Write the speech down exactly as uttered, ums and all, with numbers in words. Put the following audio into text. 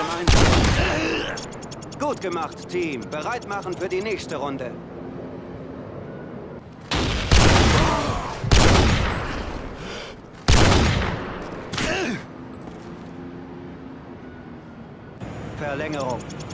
im Einsatz. Gut gemacht, Team. Bereit machen für die nächste Runde. Verlängerung.